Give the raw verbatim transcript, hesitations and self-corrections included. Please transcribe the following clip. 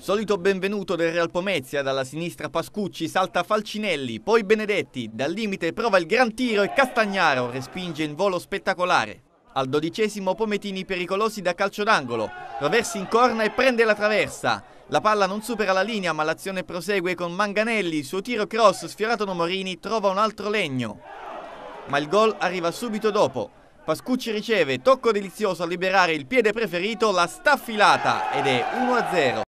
Solito benvenuto del Real Pomezia, dalla sinistra Pascucci, salta Falcinelli, poi Benedetti, dal limite prova il gran tiro e Castagnaro respinge in volo spettacolare. Al dodicesimo Pometini pericolosi da calcio d'angolo, Roversi in corna e prende la traversa. La palla non supera la linea ma l'azione prosegue con Manganelli, il suo tiro cross sfiorato da Morini trova un altro legno. Ma il gol arriva subito dopo. Pascucci riceve, tocco delizioso a liberare il piede preferito, la staffilata ed è uno a zero.